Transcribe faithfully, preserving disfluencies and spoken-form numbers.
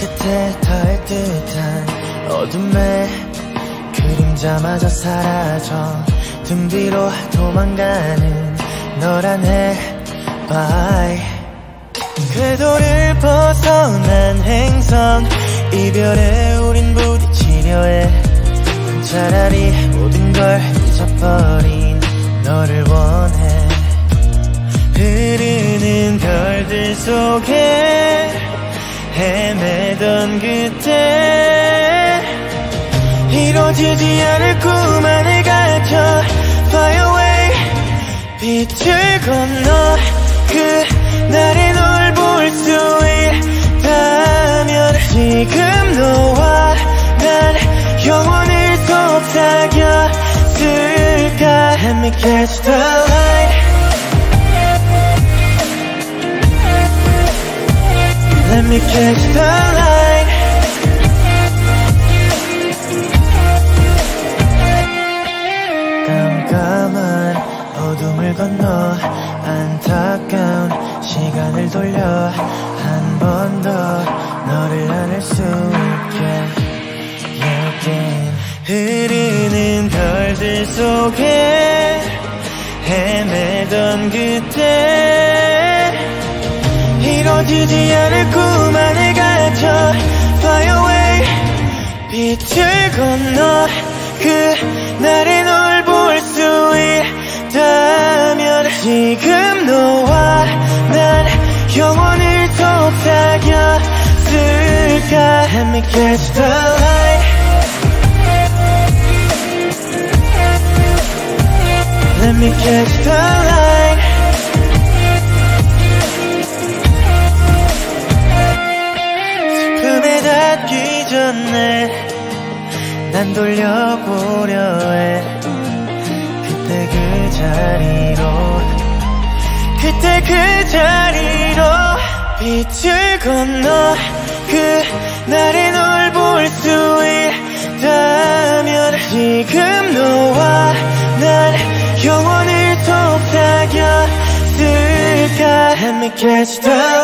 끝에 닿을 듯한 어둠에 그림자마저 사라져 등 뒤로 도망가는 너라네 Bye. 궤도를 벗어난 행성 이별에 우린 부딪히려 해. 차라리 모든 걸 잊어버린 너를 원해. 흐르는 별들 속에 헤매던 그때 이루어지지 않을 꿈 안에 갇혀 Fly away. 빛을 건너 그날의 널 볼 수 있다면 지금 너와 난 영원을 속삭였을까. Let me catch the light. Let me catch the light. 깜깜한 어둠을 건너 안타까운 시간을 돌려 한 번 더 너를 안을 수 있게. Again. 흐르는 별들 속에 헤매던 그때 이루어지지 않을 꿈 안에 갇혀 Fly away. 빛을 건너 그날의 널 볼 수 있다면 지금 너와 난 영원을 속삭였을까. Let me catch the light. Let me catch the light. 슬픔에 닿기 전에 난 돌려보려 해. 그때 그 자리로 그때 그 자리로 빛을 건너 그날의 널 볼 수 있다면 지금 너와 난 영원을 속삭였을까. Let me catch the